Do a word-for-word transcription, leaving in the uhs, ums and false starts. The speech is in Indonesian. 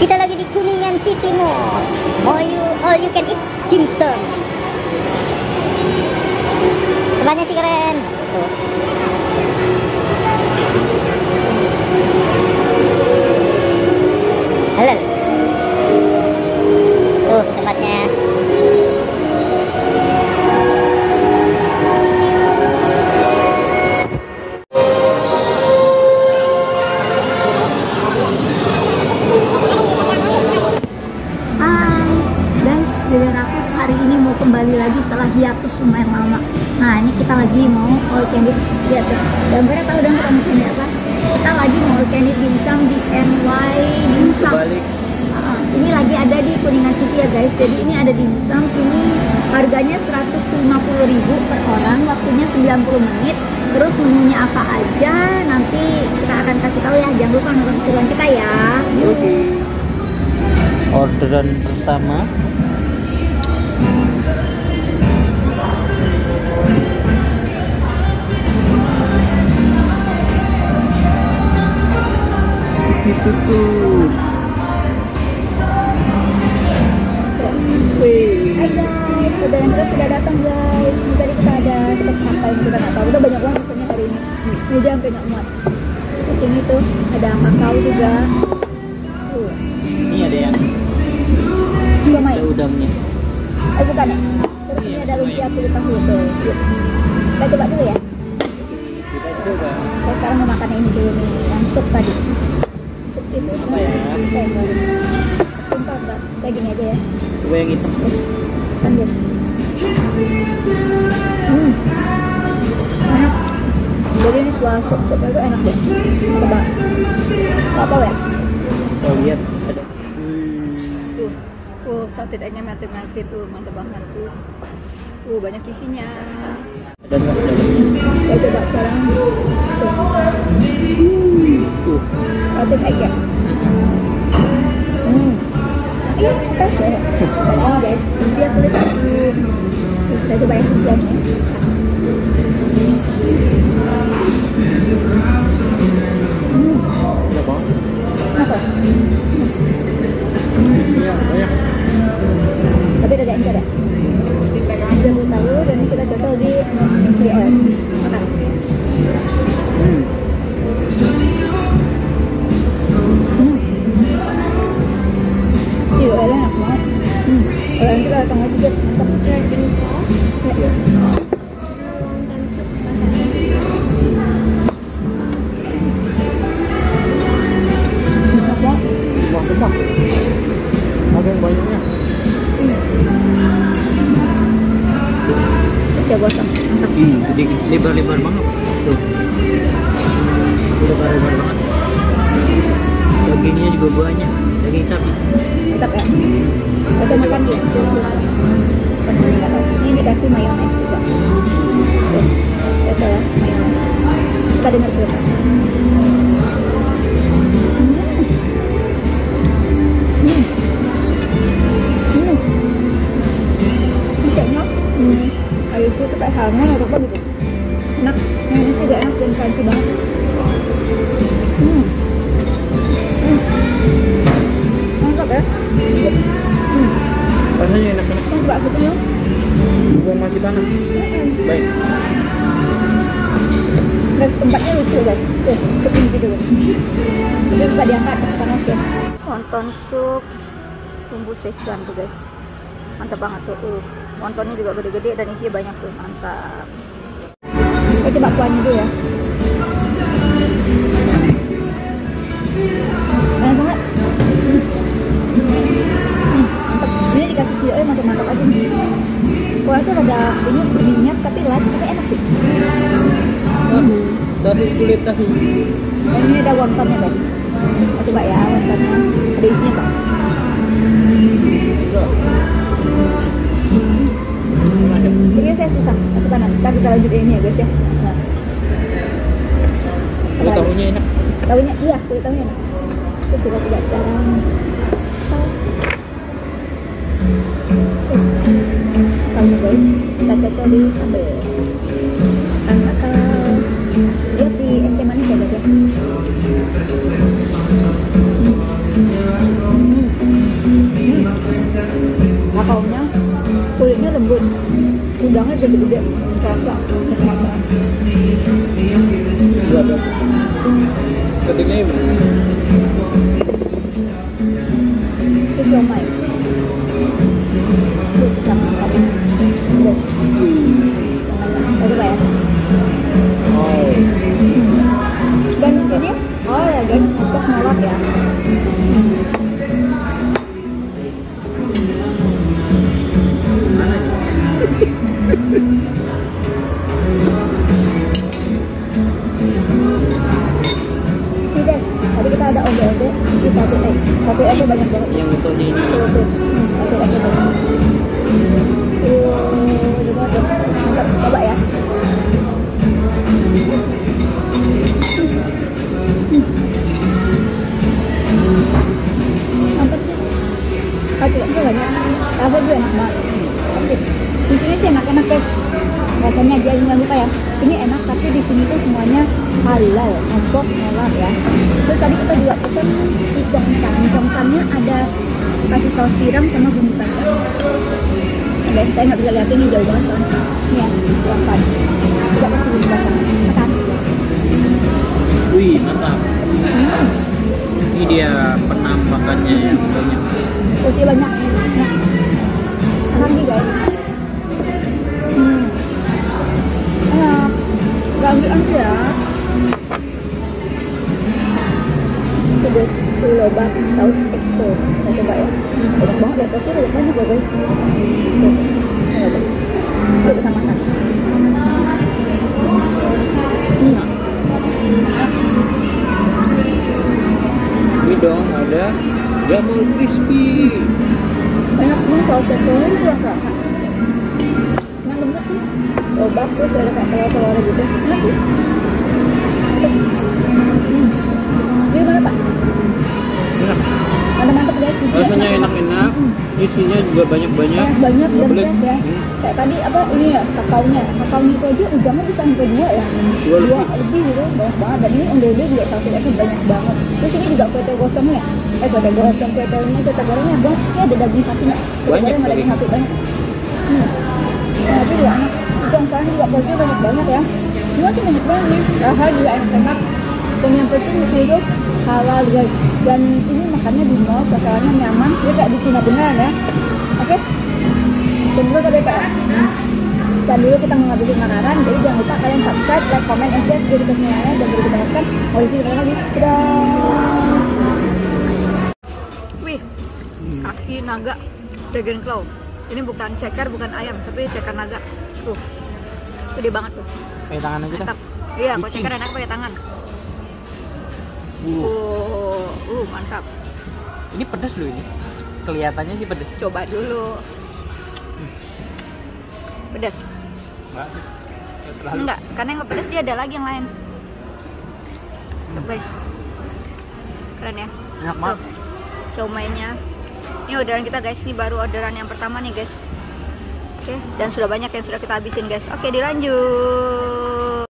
Kita lagi di Kuningan City Mall. All you, all you can eat dimsum. Tempatnya sih keren. Tuh. Halal. Tuh tempatnya. Dan aku hari ini mau kembali lagi setelah hiatus lumayan lama. Nah ini kita lagi mau all candy. Lihat tuh, gambarnya tahu dong kita mau candy apa? Kita lagi mau all candy dimsum di N Y Dimsum. Uh, ini lagi ada di Kuningan City ya guys. Jadi ini ada dimsum. Ini harganya seratus lima puluh ribu per orang. Waktunya sembilan puluh menit. Terus menunya apa aja? Nanti kita akan kasih tahu ya. Jangan lupa nonton keseruan kita ya. Oke. Okay. Orderan pertama. Tutup. Hai guys, orderan kita sudah datang guys. Ini tadi kita ada stok apa yang kita nggak tahu. Kita banyak banget pesannya hari ini. Ini aja sampai nggak muat. Di sini tuh ada kakao juga. Tuh. Ini ada yang Somai. ada udangnya. Eh bukan ya. Terus ini ada lumpia kulit tahu tuh. Yuk. Kita coba dulu ya. Kita coba. Saya sekarang mau makan ini dulu nih, yang sup tadi. Itu apa ya? Saya baru. Sumpah enggak. Saya gini aja ya. Coba yang hitam. Kan guys. Hmm. Enak. Jadi ini kuah sup-supnya itu enak deh. Coba. Gak apa ya? Oh lihat ada. Tuh. Oh, satenya mati-mati tuh, mantap banget tuh. Uh, banyak isinya. Ada nggak dalamnya? Saya coba sekarang. Tuh. Tuh. Sate egg ya. Hmm. Iya, pas ya. Ini guys, lumpia kulit tahu. Kita coba yang lumpianya. Hmm. Ada apa? Apa? Isinya banyak. Tapi ada encer ya. Ada bulu tahu dan ini kita cocok di chili oil. Makan. Hmm. Iya, oilnya enak banget. Hmm. Oil nanti kita datang lagi guys, mantap. Ya. Enak banget. Wah, tebak. Ada yang banyaknya. Ya gosong, mantap. Hmm, sedikit lebar-lebar banget. Tuh. Lebar-lebar banget. Dagingnya juga banyak. Daging sapi. Mantap ya. Bisa makan dia. Benar nggak tahu. Ini dikasih mayones juga. Yes, itu ya mayones. Kita dengar dulu. Hmm. Hmm. Kayaknya hmm. air itu kayak halnya atau apa gitu. Enak. Mayones juga enak dan crunchy banget. Hmm. Hmm. Mantap ya. Hmm. Rasanya enak-enak. Coba gitu ya. Bukan masih panas. Baik. Guys, tempatnya lucu guys. Tuh, sup ini dulu. Jadi bisa diangkat panas ya. Wonton sup bumbu Szechuan tuh guys. Mantap banget tuh. Uh, wontonnya juga gede-gede dan isinya banyak tuh. Mantap. Kita coba kuahnya dulu ya. Enak banget. Hmm, mantap. Ini dikasih chili oil mantap-mantap aja nih. Kuah tuh ada ini berminyak tapi light tapi enak sih. Tahu, tahu kulit tahu. Dan ini ada wontonnya guys. Kita coba ya wontonnya. Ada isinya kok. Ini saya susah, masih panas. Ntar kita lanjut ini ya guys ya. Nah. Kulit tahunya enak. Tahunya iya, kulit tahunya enak. Terus kita coba sekarang. Terus tahunya guys, kita cocok di sambal. Makan. Lihat di es teh manis ya guys ya. Hmm. gede-gede, kerasa, kerasa. Dua dua. Ketingnya ini. Itu siomay. Itu susah makan. Terus, coba ya. Oh. Dan di sini, oh ya guys, untuk nolak ya. Nih guys, tadi kita ada oge-oge, isi satu egg. Satu egg banyak banget. Yang itu di ini. Tuh, tuh. Hmm, satu egg banyak. Tuh, coba tuh. Mantap, coba ya. Mantap sih. Satu egg banyak. Rasa juga enak banget. Asik. Di sini sih enak-enak guys. Rasanya aja jangan lupa ya. Ini enak tapi di sini tuh semuanya halal, ongkok halal ya. Terus tadi kita juga pesen icongsan. Icongsannya ada kasih saus tiram sama bumbu kacang. Nah, guys, saya nggak bisa lihat ini jauh banget soalnya. Ini ya, pelan-pelan. Tidak kasih bumbu kacang. Makan. Wih, mantap. Hmm. Ini dia penampakannya yang banyak. Porsi banyak. Nah, makan nih guys. Hmm. Enak. Lanjut ya. Pedas lobak saus expo. Kita coba ya. Banyak banget ya, porsi banyak banyak ya guys. Tuh. Coba. Yuk kita makan. Hmm. Ini dong ada jamur crispy. Enak nih saus expo-nya kurang kerasa. Enak banget sih. Lobak terus ada kayak telur-telur gitu. Enak sih. Hmm. Gimana Pak? Enak. Ada mantep guys, isinya Rasanya enak-enak. Isinya juga banyak-banyak. banyak banyak dan Double fresh ya. Hmm. Kayak tadi apa ini ya kakaonya, kakaonya itu aja udangnya bisa sampai dua ya, Dua dua lebih. lebih gitu, banyak banget. Dan ini ondel-ondel juga satu ekor banyak banget. Terus ini juga kue teh gosongnya, eh kue teh gosong, kue tehnya, kue teh gorengnya banyak. Ini ada daging sapinya, kue teh Banyak goreng ada daging lagi. sapi banyak. Hmm. Nah, itu juga enak. Itu yang sekarang juga porsinya banyak banyak ya. Semua sih banyak banget nih. Rasa juga enak-enak. Dan yang penting di sini tuh halal guys. Dan ini makannya di mall, suasananya nyaman. Dia kayak di Cina beneran ya. Oke. Dan dulu tadi Pak. Dan dulu kita menghabiskan makanan. Jadi jangan lupa kalian subscribe, like, comment, and share video kita semuanya. Dan beri kita lakukan. Mau isi lagi. Dadah. Wih, kaki naga dragon claw. Ini bukan ceker, bukan ayam, tapi ceker naga. Tuh, gede banget tuh. Pakai tangan aja dah. Mantap. Iya, kalau Kucing. ceker enak pakai tangan. Uh. Oh, uh, mantap. Ini pedas loh ini. Kelihatannya sih pedas. Coba dulu. Pedas? Enggak. Ya, terlalu. Enggak, karena yang nggak pedas dia ada lagi yang lain. Tuh guys, keren ya. Enak banget. Tuh, siomay-nya. Ini orderan kita guys, ini baru orderan yang pertama nih guys. Oke, dan sudah banyak yang sudah kita habisin guys. Oke, dilanjut.